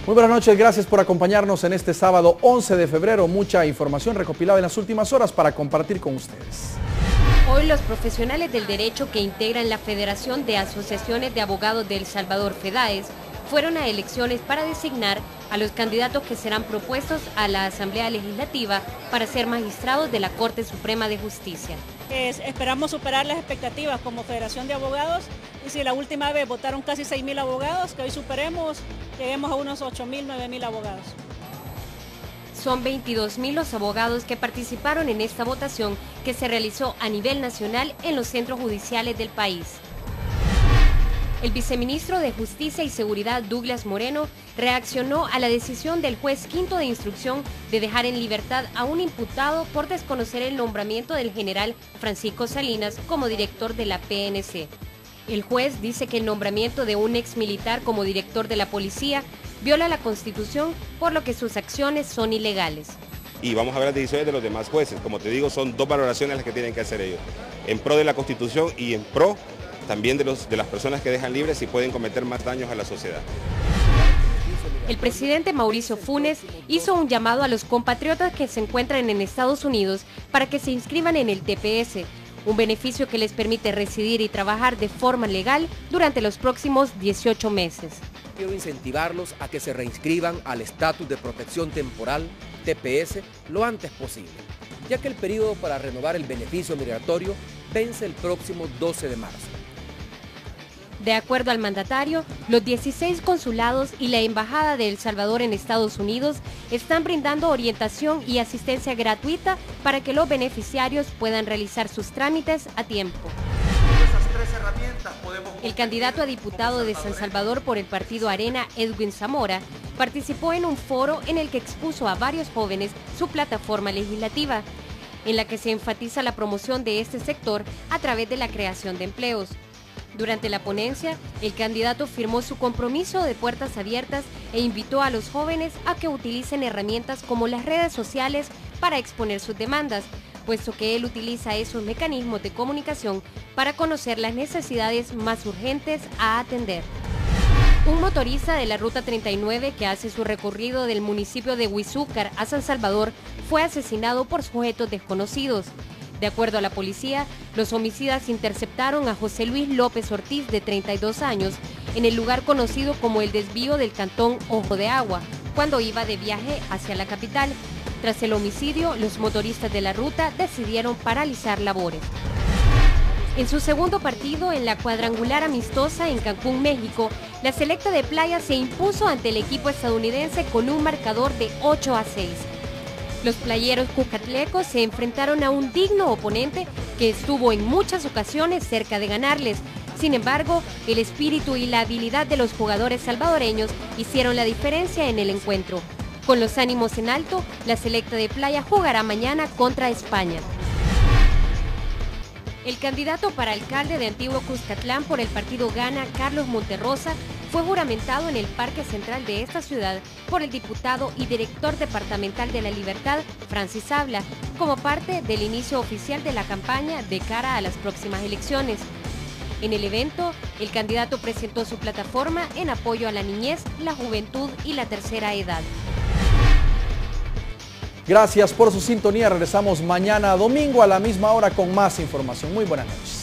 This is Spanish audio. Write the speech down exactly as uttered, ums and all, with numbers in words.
Muy buenas noches, gracias por acompañarnos en este sábado once de febrero. Mucha información recopilada en las últimas horas para compartir con ustedes. Hoy los profesionales del derecho que integran la Federación de Asociaciones de Abogados de El Salvador, FEDAES, fueron a elecciones para designar a los candidatos que serán propuestos a la Asamblea Legislativa para ser magistrados de la Corte Suprema de Justicia. Es, esperamos superar las expectativas como Federación de Abogados, y si la última vez votaron casi seis mil abogados, que hoy superemos, lleguemos a unos ocho mil, nueve mil abogados. Son veintidós mil los abogados que participaron en esta votación que se realizó a nivel nacional en los centros judiciales del país. El viceministro de Justicia y Seguridad, Douglas Moreno, reaccionó a la decisión del juez quinto de instrucción de dejar en libertad a un imputado por desconocer el nombramiento del general Francisco Salinas como director de la P N C. El juez dice que el nombramiento de un ex militar como director de la policía viola la Constitución, por lo que sus acciones son ilegales. Y vamos a ver las decisiones de los demás jueces. Como te digo, son dos valoraciones las que tienen que hacer ellos, en pro de la Constitución y en pro también de, los, de las personas que dejan libres y pueden cometer más daños a la sociedad. El presidente Mauricio Funes hizo un llamado a los compatriotas que se encuentran en Estados Unidos para que se inscriban en el T P S, un beneficio que les permite residir y trabajar de forma legal durante los próximos dieciocho meses. Quiero incentivarlos a que se reinscriban al estatus de protección temporal, T P S, lo antes posible, ya que el periodo para renovar el beneficio migratorio vence el próximo doce de marzo. De acuerdo al mandatario, los dieciséis consulados y la Embajada de El Salvador en Estados Unidos están brindando orientación y asistencia gratuita para que los beneficiarios puedan realizar sus trámites a tiempo. El candidato a diputado de San Salvador por el partido Arena, Edwin Zamora, participó en un foro en el que expuso a varios jóvenes su plataforma legislativa, en la que se enfatiza la promoción de este sector a través de la creación de empleos. Durante la ponencia, el candidato firmó su compromiso de puertas abiertas e invitó a los jóvenes a que utilicen herramientas como las redes sociales para exponer sus demandas, puesto que él utiliza esos mecanismos de comunicación para conocer las necesidades más urgentes a atender. Un motorista de la Ruta treinta y nueve que hace su recorrido del municipio de Huizúcar a San Salvador fue asesinado por sujetos desconocidos. De acuerdo a la policía, los homicidas interceptaron a José Luis López Ortiz, de treinta y dos años, en el lugar conocido como el desvío del cantón Ojo de Agua, cuando iba de viaje hacia la capital. Tras el homicidio, los motoristas de la ruta decidieron paralizar labores. En su segundo partido, en la cuadrangular amistosa en Cancún, México, la selecta de Playa se impuso ante el equipo estadounidense con un marcador de ocho a seis. Los playeros cucatlecos se enfrentaron a un digno oponente que estuvo en muchas ocasiones cerca de ganarles. Sin embargo, el espíritu y la habilidad de los jugadores salvadoreños hicieron la diferencia en el encuentro. Con los ánimos en alto, la selecta de Playa jugará mañana contra España. El candidato para alcalde de Antiguo Cuscatlán por el partido Gana, Carlos Monterrosa, fue juramentado en el Parque Central de esta ciudad por el diputado y director departamental de La Libertad, Francis Habla, como parte del inicio oficial de la campaña de cara a las próximas elecciones. En el evento, el candidato presentó su plataforma en apoyo a la niñez, la juventud y la tercera edad. Gracias por su sintonía. Regresamos mañana domingo a la misma hora con más información. Muy buenas noches.